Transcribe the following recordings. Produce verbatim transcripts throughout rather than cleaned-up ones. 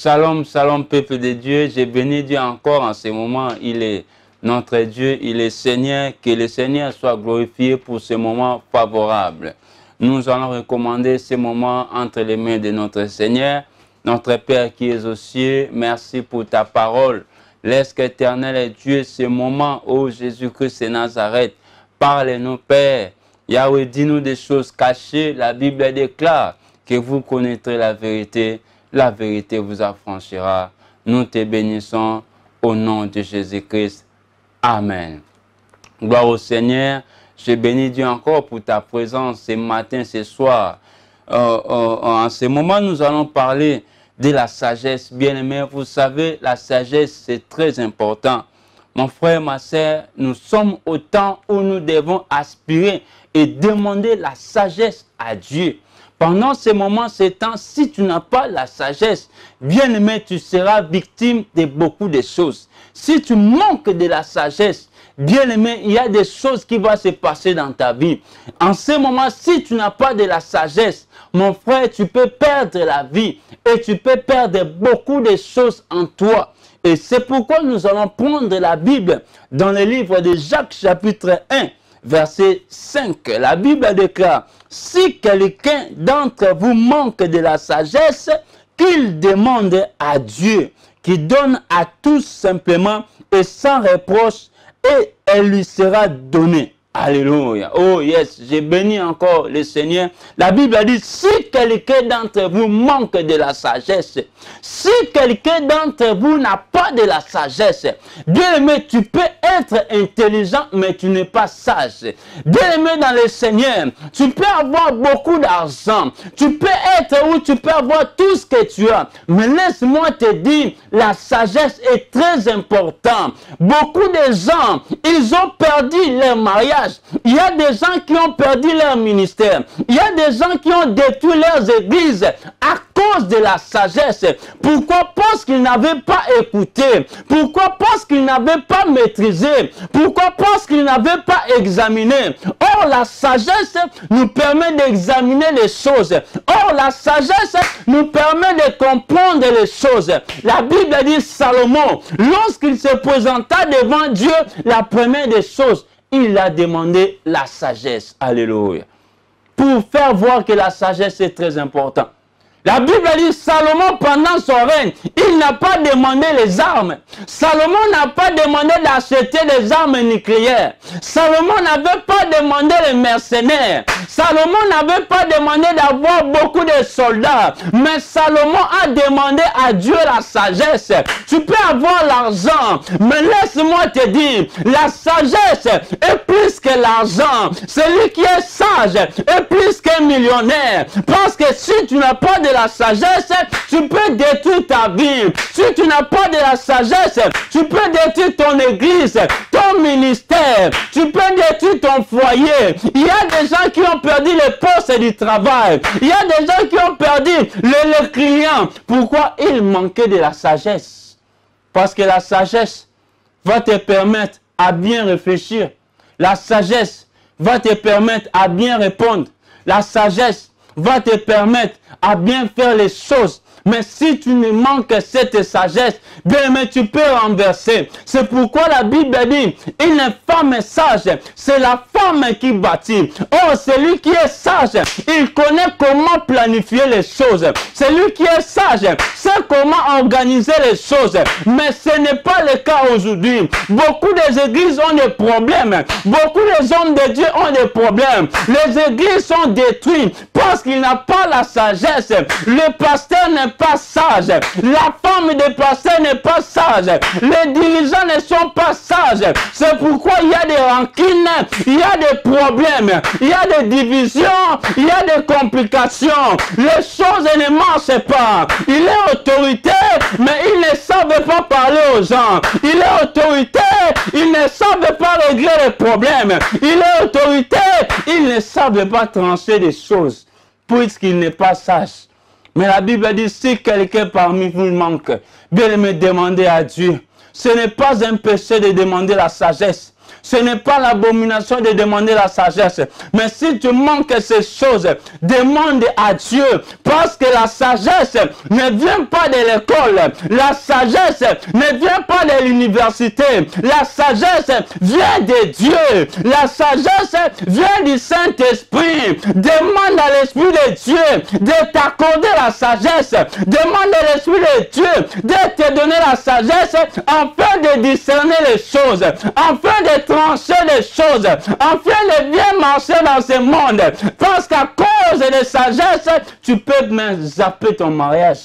Shalom, shalom, peuple de Dieu. J'ai béni Dieu encore en ce moment. Il est notre Dieu, il est Seigneur. Que le Seigneur soit glorifié pour ce moment favorable. Nous allons recommander ce moment entre les mains de notre Seigneur. Notre Père qui est aux cieux, merci pour ta parole. Laisse qu'éternel Dieu, ce moment où Jésus-Christ de Nazareth, parle-nous, Père. Yahweh, dis-nous des choses cachées. La Bible déclare que vous connaîtrez la vérité. La vérité vous affranchira. Nous te bénissons au nom de Jésus-Christ. Amen. Gloire au Seigneur. Je bénis Dieu encore pour ta présence ce matin, ce soir. Euh, euh, en ce moment, nous allons parler de la sagesse. Bien-aimés, vous savez, la sagesse, c'est très important. Mon frère, ma soeur, nous sommes au temps où nous devons aspirer et demander la sagesse à Dieu. Pendant ce moment, ce temps, si tu n'as pas la sagesse, bien aimé, tu seras victime de beaucoup de choses. Si tu manques de la sagesse, bien aimé, il y a des choses qui vont se passer dans ta vie. En ce moment, si tu n'as pas de la sagesse, mon frère, tu peux perdre la vie et tu peux perdre beaucoup de choses en toi. Et c'est pourquoi nous allons prendre la Bible dans le livre de Jacques chapitre un, verset cinq. La Bible déclare: si quelqu'un d'entre vous manque de la sagesse, qu'il demande à Dieu, qui donne à tous simplement et sans reproche, et elle lui sera donnée. Alléluia. Oh yes, j'ai béni encore le Seigneur. La Bible dit, si quelqu'un d'entre vous manque de la sagesse, si quelqu'un d'entre vous n'a pas de la sagesse, bien aimé, tu peux être intelligent, mais tu n'es pas sage. Bien aimé dans le Seigneur, tu peux avoir beaucoup d'argent, tu peux être où tu peux avoir tout ce que tu as, mais laisse-moi te dire, la sagesse est très importante. Beaucoup de gens, ils ont perdu leur mariage. Il y a des gens qui ont perdu leur ministère. Il y a des gens qui ont détruit leurs églises à cause de la sagesse. Pourquoi? Parce qu'ils n'avaient pas écouté. Pourquoi? Parce qu'ils n'avaient pas maîtrisé. Pourquoi? Parce qu'ils n'avaient pas examiné. Or, la sagesse nous permet d'examiner les choses. Or, la sagesse nous permet de comprendre les choses. La Bible dit Salomon, lorsqu'il se présenta devant Dieu, la première des choses, il a demandé la sagesse. Alléluia. Pour faire voir que la sagesse est très importante. La Bible dit Salomon, pendant son règne, il n'a pas demandé les armes. Salomon n'a pas demandé d'acheter des armes nucléaires. Salomon n'avait pas demandé les mercenaires. Salomon n'avait pas demandé d'avoir beaucoup de soldats. Mais Salomon a demandé à Dieu la sagesse. Tu peux avoir l'argent, mais laisse-moi te dire, la sagesse est plus que l'argent. Celui qui est sage est plus qu'un millionnaire. Parce que si tu n'as pas de la sagesse, tu peux détruire ta vie. Si tu n'as pas de la sagesse, tu peux détruire ton église, ton ministère, tu peux détruire ton foyer. Il y a des gens qui ont perdu le poste du travail. Il y a des gens qui ont perdu le, le client. Pourquoi? Il manquait de la sagesse. Parce que la sagesse va te permettre à bien réfléchir. La sagesse va te permettre à bien répondre. La sagesse va te permettre à bien faire les choses. Mais si tu ne manques cette sagesse, bien, mais tu peux renverser. C'est pourquoi la Bible dit, une femme sage, c'est la femme qui bâtit. Or, celui qui est sage, il connaît comment planifier les choses. Celui qui est sage, sait comment organiser les choses. Mais ce n'est pas le cas aujourd'hui. Beaucoup des églises ont des problèmes. Beaucoup des hommes de Dieu ont des problèmes. Les églises sont détruites parce qu'il n'a pas la sagesse. Le pasteur n'est pas sage. La femme de pasteur n'est pas sage. Les dirigeants ne sont pas sages. C'est pourquoi il y a des rancines, il y a des problèmes, il y a des divisions, il y a des complications. Les choses ne marchent pas. Il est autorité, mais il ne savent pas parler aux gens. Il est autorité, il ne savent pas régler les problèmes. Il est autorité, il ne savent pas trancher les choses, puisqu'il n'est pas sage. Mais la Bible dit, si quelqu'un parmi vous manque, bien me demander à Dieu. Ce n'est pas un péché de demander la sagesse. Ce n'est pas l'abomination de demander la sagesse. Mais si tu manques ces choses, demande à Dieu. Parce que la sagesse ne vient pas de l'école. La sagesse ne vient pas de l'université. La sagesse vient de Dieu. La sagesse vient du Saint-Esprit. Demande à l'Esprit de Dieu de t'accorder la sagesse. Demande à l'Esprit de Dieu de te donner la sagesse afin de discerner les choses, afin de trancher les choses, afin de bien marcher dans ce monde. Parce qu'à cause de sagesse, tu peux même zapper ton mariage.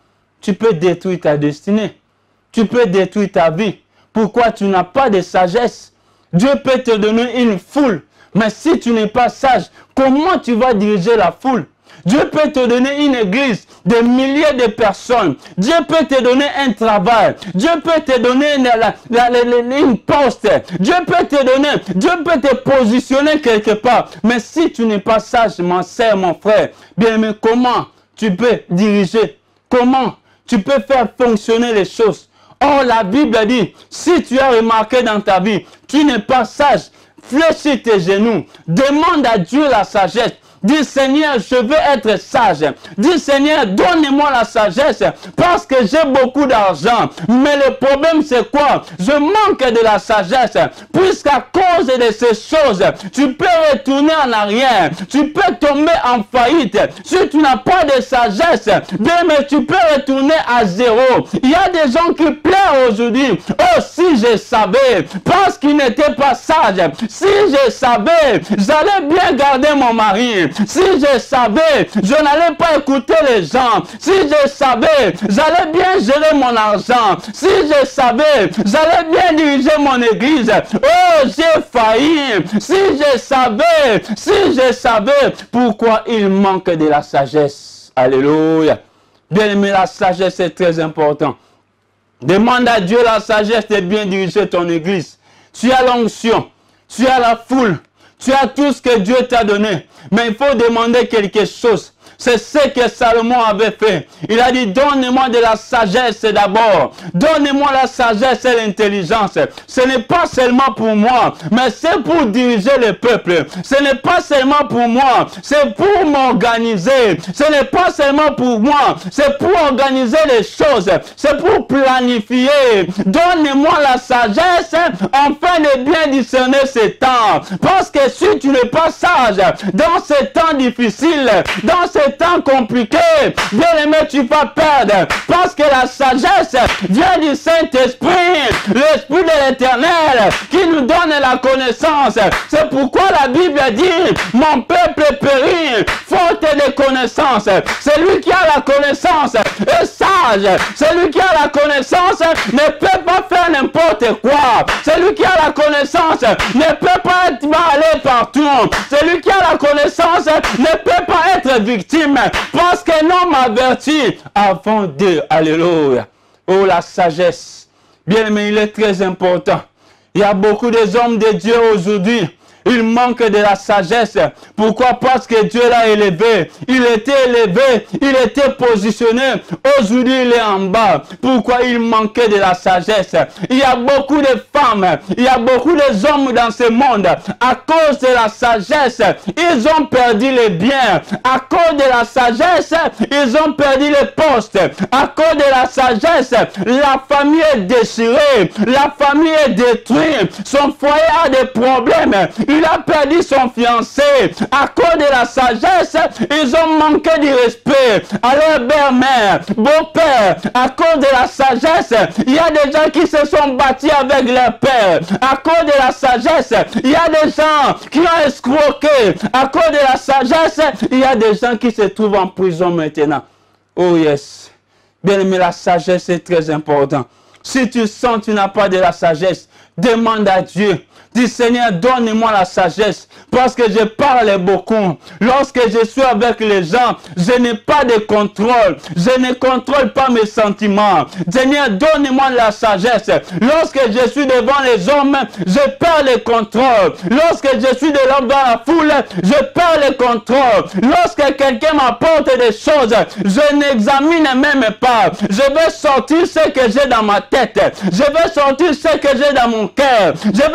Tu peux détruire ta destinée. Tu peux détruire ta vie. Pourquoi tu n'as pas de sagesse? Dieu peut te donner une foule. Mais si tu n'es pas sage, comment tu vas diriger la foule? Dieu peut te donner une église de milliers de personnes. Dieu peut te donner un travail. Dieu peut te donner une, la, la, la, une poste. Dieu peut te donner, Dieu peut te positionner quelque part. Mais si tu n'es pas sage, mon sœur, mon frère, bien, mais comment tu peux diriger? Comment tu peux faire fonctionner les choses? Or, la Bible dit, si tu as remarqué dans ta vie, tu n'es pas sage, fléchis tes genoux, demande à Dieu la sagesse. Dis Seigneur, je veux être sage. Dis Seigneur, donne-moi la sagesse parce que j'ai beaucoup d'argent. Mais le problème c'est quoi? Je manque de la sagesse. Puisqu'à cause de ces choses, tu peux retourner en arrière. Tu peux tomber en faillite. Si tu n'as pas de sagesse, bien, mais tu peux retourner à zéro. Il y a des gens qui pleurent aujourd'hui. Oh, si je savais, parce qu'ils n'étaient pas sages. Si je savais, j'allais bien garder mon mari. Si je savais, je n'allais pas écouter les gens. Si je savais, j'allais bien gérer mon argent. Si je savais, j'allais bien diriger mon église. Oh, j'ai failli. Si je savais, si je savais, pourquoi il manque de la sagesse. Alléluia. Bien aimé, la sagesse est très important. Demande à Dieu la sagesse de bien diriger ton église. Tu as l'onction, tu as la foule, tu as tout ce que Dieu t'a donné. Mais il faut demander quelque chose. C'est ce que Salomon avait fait. Il a dit, donne-moi de la sagesse d'abord. Donne-moi la sagesse et l'intelligence. Ce n'est pas seulement pour moi, mais c'est pour diriger le peuple. Ce n'est pas seulement pour moi, c'est pour m'organiser. Ce n'est pas seulement pour moi, c'est pour organiser les choses. C'est pour planifier. Donne-moi la sagesse afin de bien discerner ces temps. Parce que si tu n'es pas sage, dans ces temps difficiles, dans ces temps compliqués, bien aimé, tu vas perdre. Parce que la sagesse vient du Saint-Esprit, l'Esprit de l'Éternel, qui nous donne la connaissance. C'est pourquoi la Bible dit, mon peuple périt, faute de connaissance. Celui qui a la connaissance est sage. Celui qui a la connaissance ne peut pas faire n'importe quoi. Celui qui a la connaissance ne peut pas être, aller partout. Celui qui a la connaissance ne peut pas être victime. Parce qu'un homme averti avant de. Alléluia. Oh, la sagesse. Bien aimé, il est très important. Il y a beaucoup d'hommes de Dieu aujourd'hui. Il manque de la sagesse. Pourquoi? Parce que Dieu l'a élevé. Il était élevé. Il était positionné. Aujourd'hui, il est en bas. Pourquoi? Il manquait de la sagesse. Il y a beaucoup de femmes. Il y a beaucoup d'hommes dans ce monde. À cause de la sagesse, ils ont perdu les biens. À cause de la sagesse, ils ont perdu les postes. À cause de la sagesse, la famille est déchirée. La famille est détruite. Son foyer a des problèmes. Il a perdu son fiancé. À cause de la sagesse, ils ont manqué du respect à leur belle-mère, beau-père. À cause de la sagesse, il y a des gens qui se sont battus avec leur père. À cause de la sagesse, il y a des gens qui ont escroqué. À cause de la sagesse, il y a des gens qui se trouvent en prison maintenant. Oh yes. Bien aimé, la sagesse est très importante. Si tu sens que tu n'as pas de la sagesse, demande à Dieu. Dis Seigneur, donne-moi la sagesse parce que je parle beaucoup. Lorsque je suis avec les gens, je n'ai pas de contrôle. Je ne contrôle pas mes sentiments. Seigneur, donne-moi la sagesse. Lorsque je suis devant les hommes, je perds le contrôle. Lorsque je suis de l'homme dans la foule, je perds le contrôle. Lorsque quelqu'un m'apporte des choses, je n'examine même pas. Je vais sortir ce que j'ai dans ma tête. Je vais sortir ce que j'ai dans mon cœur. Je vais sortir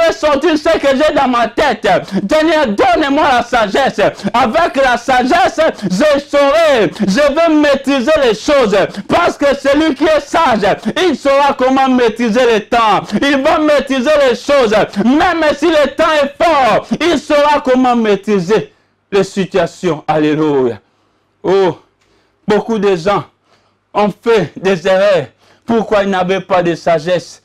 tu sais que j'ai dans ma tête. Seigneur, donne-moi la sagesse. Avec la sagesse, je saurai, je vais maîtriser les choses. Parce que celui qui est sage, il saura comment maîtriser le temps. Il va maîtriser les choses. Même si le temps est fort, il saura comment maîtriser les situations. Alléluia. Oh, beaucoup de gens ont fait des erreurs. Pourquoi ils n'avaient pas de sagesse?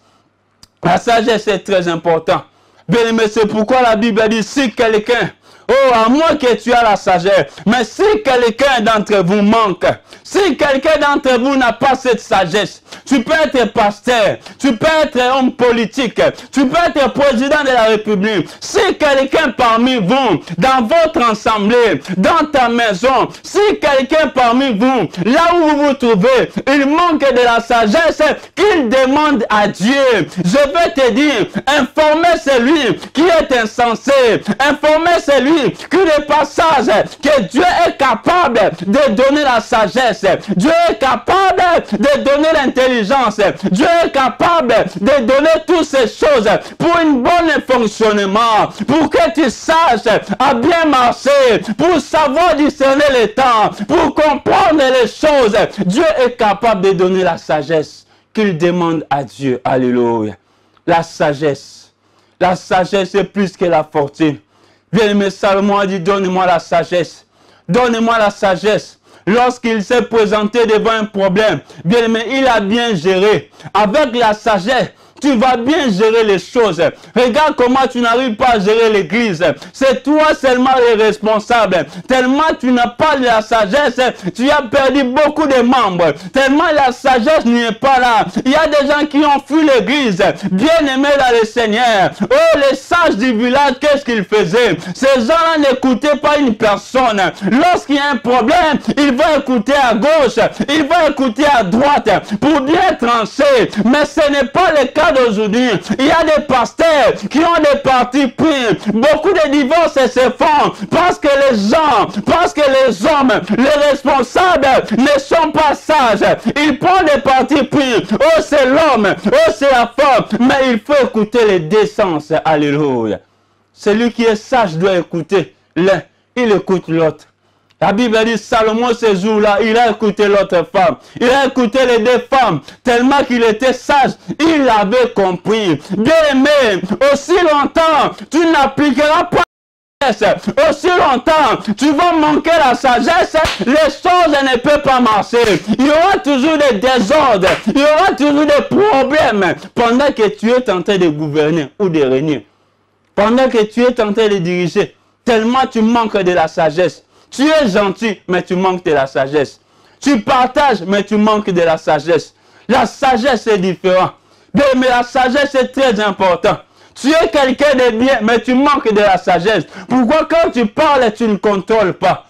La sagesse est très importante. Bien aimé, c'est pourquoi la Bible dit, si quelqu'un, oh, à moins que tu aies la sagesse, mais si quelqu'un d'entre vous manque, si quelqu'un d'entre vous n'a pas cette sagesse, tu peux être pasteur, tu peux être homme politique, tu peux être président de la République. Si quelqu'un parmi vous, dans votre assemblée, dans ta maison, si quelqu'un parmi vous, là où vous vous trouvez, il manque de la sagesse, qu'il demande à Dieu. Je vais te dire, informez celui qui est insensé, informez celui qui n'est pas sage, que Dieu est capable de donner la sagesse, Dieu est capable de donner l'intelligence, Dieu est capable de donner toutes ces choses pour un bon fonctionnement, pour que tu saches à bien marcher, pour savoir discerner les temps, pour comprendre les choses. Dieu est capable de donner la sagesse qu'il demande à Dieu. Alléluia. La sagesse. La sagesse est plus que la fortune. Bien-aimé, Salomon a dit, donne-moi la sagesse. Donne-moi la sagesse. Lorsqu'il s'est présenté devant un problème, bien aimé, il a bien géré. Avec la sagesse, tu vas bien gérer les choses. Regarde comment tu n'arrives pas à gérer l'église. C'est toi seulement le responsable. Tellement tu n'as pas de la sagesse, tu as perdu beaucoup de membres. Tellement la sagesse n'est pas là. Il y a des gens qui ont fui l'église. Bien aimés dans le Seigneur. Oh, les sages du village, qu'est-ce qu'ils faisaient? Ces gens-là n'écoutaient pas une personne. Lorsqu'il y a un problème, ils vont écouter à gauche, ils vont écouter à droite pour bien trancher. Mais ce n'est pas le cas d'aujourd'hui. Il y a des pasteurs qui ont des partis pris. Beaucoup de divorces se font parce que les gens, parce que les hommes, les responsables ne sont pas sages. Ils prennent des partis pris. Oh, c'est l'homme. Oh, c'est la femme. Mais il faut écouter les deux sens. Alléluia. Celui qui est sage doit écouter l'un. Il écoute l'autre. La Bible dit, Salomon, ce jour-là, il a écouté l'autre femme. Il a écouté les deux femmes. Tellement qu'il était sage, il avait compris. Bien aimé, aussi longtemps, tu n'appliqueras pas la sagesse. Aussi longtemps, tu vas manquer la sagesse. Les choses ne peuvent pas marcher. Il y aura toujours des désordres. Il y aura toujours des problèmes. Pendant que tu es en train de gouverner ou de régner. Pendant que tu es en train de diriger. Tellement tu manques de la sagesse. Tu es gentil, mais tu manques de la sagesse. Tu partages, mais tu manques de la sagesse. La sagesse est différente. Mais la sagesse est très importante. Tu es quelqu'un de bien, mais tu manques de la sagesse. Pourquoi quand tu parles, tu ne contrôles pas?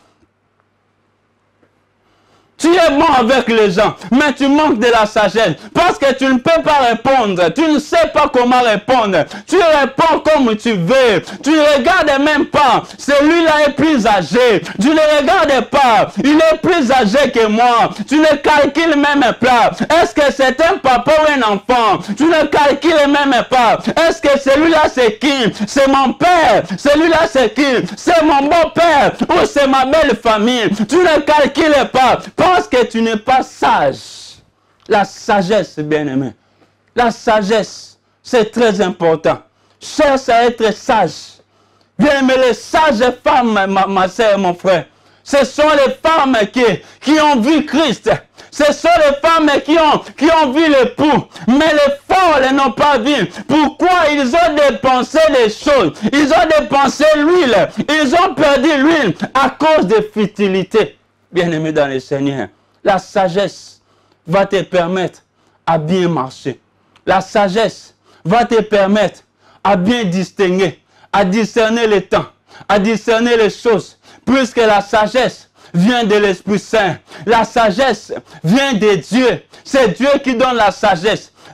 Tu es bon avec les gens, mais tu manques de la sagesse. Parce que tu ne peux pas répondre. Tu ne sais pas comment répondre. Tu réponds comme tu veux. Tu ne regardes même pas. Celui-là est plus âgé. Tu ne regardes pas. Il est plus âgé que moi. Tu ne calcules même pas. Est-ce que c'est un papa ou un enfant? Tu ne calcules même pas. Est-ce que celui-là c'est qui? C'est mon père. Celui-là c'est qui? C'est mon beau-père. Ou c'est ma belle famille. Tu ne calcules pas. Parce que tu n'es pas sage. La sagesse, bien-aimé. La sagesse, c'est très important. Cherche à être sage. Bien-aimé, les sages femmes, ma, ma soeur, mon frère, ce sont les femmes qui, qui ont vu Christ. Ce sont les femmes qui ont, qui ont vu l'époux. Mais les folles n'ont pas vu. Pourquoi? Ils ont dépensé les choses. Ils ont dépensé l'huile. Ils ont perdu l'huile à cause de futilité. Bien-aimé dans le Seigneur, la sagesse va te permettre à bien marcher. La sagesse va te permettre à bien distinguer, à discerner les temps, à discerner les choses. Puisque la sagesse vient de l'Esprit Saint. La sagesse vient de Dieu. C'est Dieu qui donne la sagesse.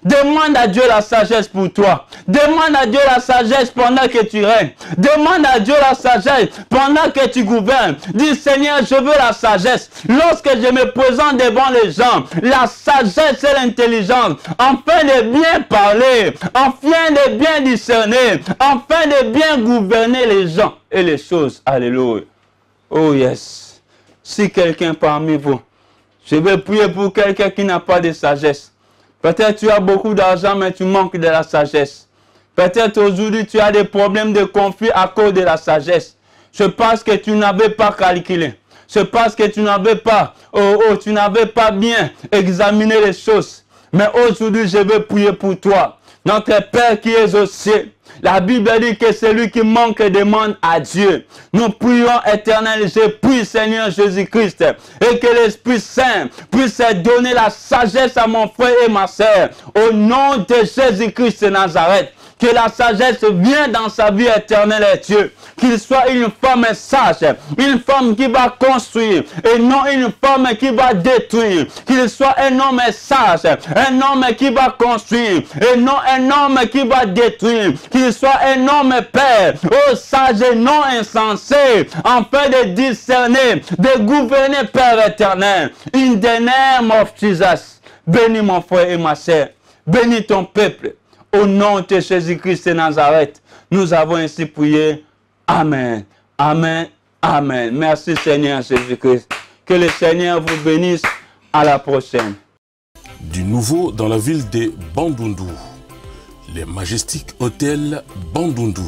Demande à Dieu la sagesse pour toi. Demande à Dieu la sagesse pendant que tu règnes. Demande à Dieu la sagesse pendant que tu gouvernes. Dis Seigneur, je veux la sagesse. Lorsque je me présente devant les gens, la sagesse et l'intelligence, afin de bien parler, afin de bien discerner, afin de bien gouverner les gens et les choses. Alléluia. Oh yes. Si quelqu'un parmi vous, je vais prier pour quelqu'un qui n'a pas de sagesse. Peut-être tu as beaucoup d'argent, mais tu manques de la sagesse. Peut-être aujourd'hui tu as des problèmes de conflit à cause de la sagesse. C'est parce que tu n'avais pas calculé. C'est parce que tu n'avais pas, oh, oh, tu n'avais pas bien examiné les choses. Mais aujourd'hui, je veux prier pour toi. Notre Père qui est aux cieux. La Bible dit que celui qui manque demande à Dieu. Nous prions, éternel, je prie, Seigneur Jésus-Christ, et que l'Esprit Saint puisse donner la sagesse à mon frère et ma sœur. Au nom de Jésus-Christ de Nazareth. Que la sagesse vienne dans sa vie éternelle, Dieu. Qu'il soit une femme sage, une femme qui va construire, et non une femme qui va détruire. Qu'il soit un homme sage, un homme qui va construire, et non un homme qui va détruire. Qu'il soit un homme père, oh sage et non insensé, afin de discerner, de gouverner, Père éternel. In the name of Jesus. Bénis mon frère et ma sœur. Bénis ton peuple. Au nom de Jésus-Christ de Nazareth, nous avons ainsi prié. Amen. Amen. Amen. Merci Seigneur Jésus-Christ. Que le Seigneur vous bénisse. À la prochaine. Du nouveau dans la ville de Bandundu. Les Majestiques Hôtels Bandundu.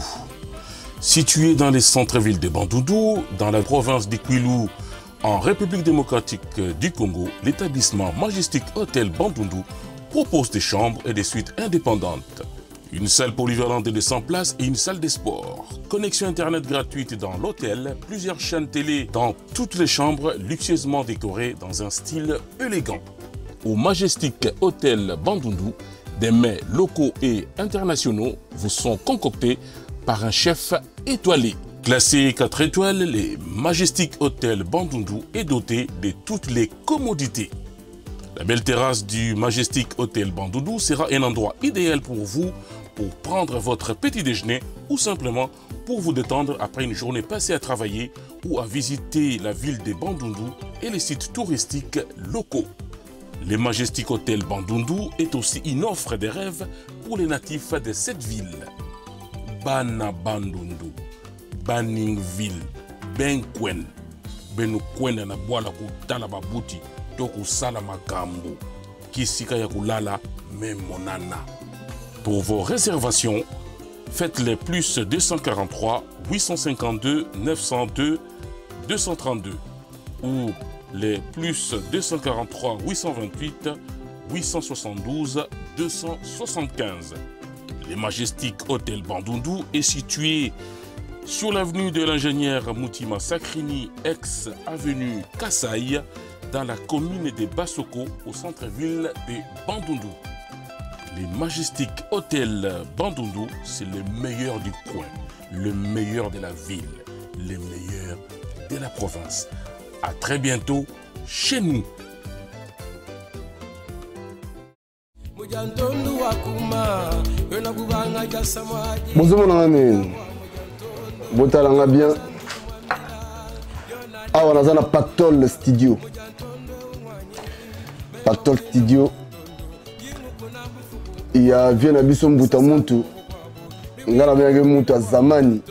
Situé dans les centres-villes de Bandundu, dans la province d'Ikwilu, en République démocratique du Congo, l'établissement Majestic Hotel Bandundu propose des chambres et des suites indépendantes. Une salle polyvalente de cent places et une salle de sport. Connexion internet gratuite dans l'hôtel, plusieurs chaînes télé dans toutes les chambres luxueusement décorées dans un style élégant. Au Majestic Hotel Bandundu, des mets locaux et internationaux vous sont concoctés par un chef étoilé. Classé quatre étoiles, les Majestic Hotel Bandundu est doté de toutes les commodités. La belle terrasse du Majestic Hotel Bandundu sera un endroit idéal pour vous pour prendre votre petit déjeuner ou simplement pour vous détendre après une journée passée à travailler ou à visiter la ville de Bandundu et les sites touristiques locaux. Le Majestic Hotel Bandundu est aussi une offre de rêve pour les natifs de cette ville. Bana Bandundu, Baningville, Benkwen, Benukwen na boala kutala babuti. Pour vos réservations, faites les plus deux cent quarante-trois huit cent cinquante-deux neuf cent deux deux cent trente-deux ou les plus deux cent quarante-trois huit cent vingt-huit huit cent soixante-douze deux cent soixante-quinze. Le Majestic Hotel Bandundu est situé sur l'avenue de l'ingénieur Moutima Sakrini, ex-avenue Kassai, dans la commune de Bassoko, au centre-ville de Bandundu. Les Majestic Hotel Bandundu, c'est le meilleur du coin, le meilleur de la ville, le meilleur de la province. À très bientôt chez nous. Bonjour mon ami, botalanga bien. Ah, on a un Pactol Studio. Pactol Studio. Il y a bien abisso mbuta muntu. Ngala bien muntu a zamani.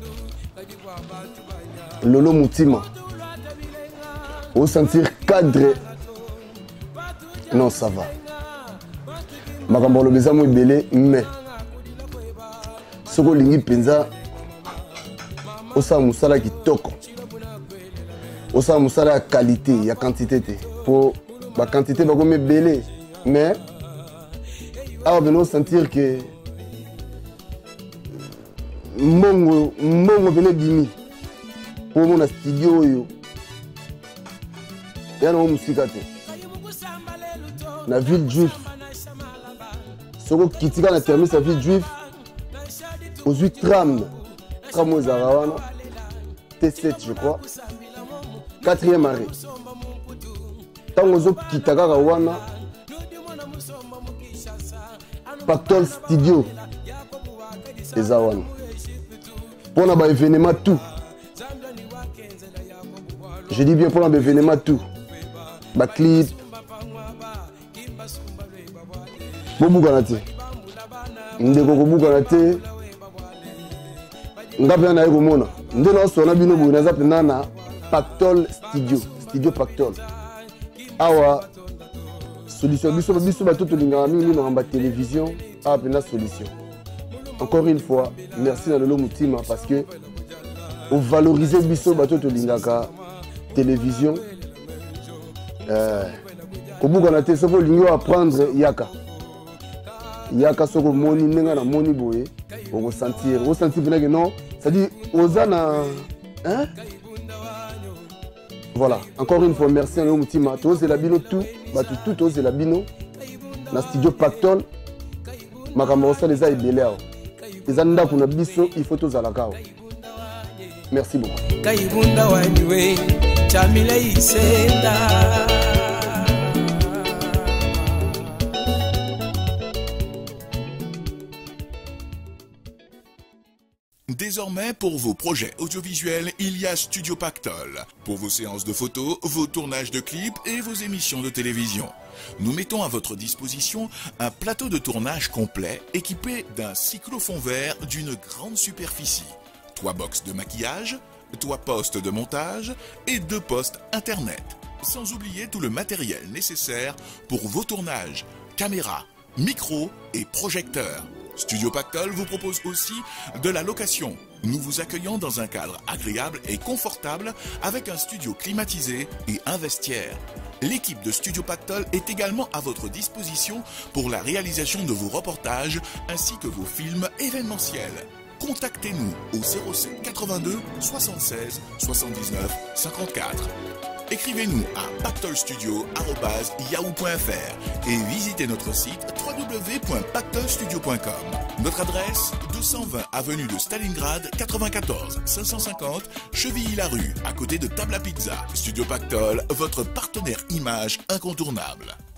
Lolo Mutima. Au sentir cadre. Non, ça va. Makambo lo beza mo belé mais. Soko lingi penza. Osa musala kitoko. Osa musala ya qualité, ya quantité te. Pour la quantité va comme belé mais ah ben sentir que mbongo mbongo bele bimi pour mon studio yo. Yana mo musika te. La ville juive. Soko kitika na terminer sa ville juive. Aux huit trams. Tram aux Arawana. T sept je crois. Quatrième arrêt. Tant aux autres kitaka wana. Pactol Studio. Ezawan. Pour un événement tout. Je dis bien pour un événement tout. Ba clip. Bobu Ganate. Ndeko Bobu Ganate. Ngapi na ego mona. Ndeno sona bino bu na zape nana Pactol Studio. Studio Pactol. Awa solution biso biso ba toto linga mingi na ba télévision a pena solution. Encore une fois, merci à Lolo Moutima parce que vous valorisez biso ba toto linga ka télévision. Euh Kobu Ganate soko lingo apprendre yaka. Yaka soko moni nenga na moni boye. On va sentir, on va sentir que non, ça dit Ozana hein? Voilà, encore une fois, merci à nous, Moutima. Tous c'est la bino tout, bah tout tout c'est la bino. Na studio Pactol, ma camarade les a ibelé. Les anda pour na biso, il faut tous à la cao. Merci beaucoup. Kaibunda waniwe, chamile isenda. Désormais, pour vos projets audiovisuels, il y a Studio Pactol. Pour vos séances de photos, vos tournages de clips et vos émissions de télévision. Nous mettons à votre disposition un plateau de tournage complet équipé d'un cyclofond vert d'une grande superficie. Trois box de maquillage, trois postes de montage et deux postes internet. Sans oublier tout le matériel nécessaire pour vos tournages, caméras, micros et projecteurs. Studio Pactol vous propose aussi de la location. Nous vous accueillons dans un cadre agréable et confortable avec un studio climatisé et un vestiaire. L'équipe de Studio Pactol est également à votre disposition pour la réalisation de vos reportages ainsi que vos films événementiels. Contactez-nous au zéro sept quatre-vingt-deux soixante-seize soixante-dix-neuf cinquante-quatre. Écrivez-nous à pactolstudio arobase yahoo point fr et visitez notre site w w w point pactolstudio point com. Notre adresse deux cent vingt avenue de Stalingrad quatre-vingt-quatorze cinq cent cinquante Chevilly-la-Rue, à côté de Table à Pizza. Studio Pactol, votre partenaire image incontournable.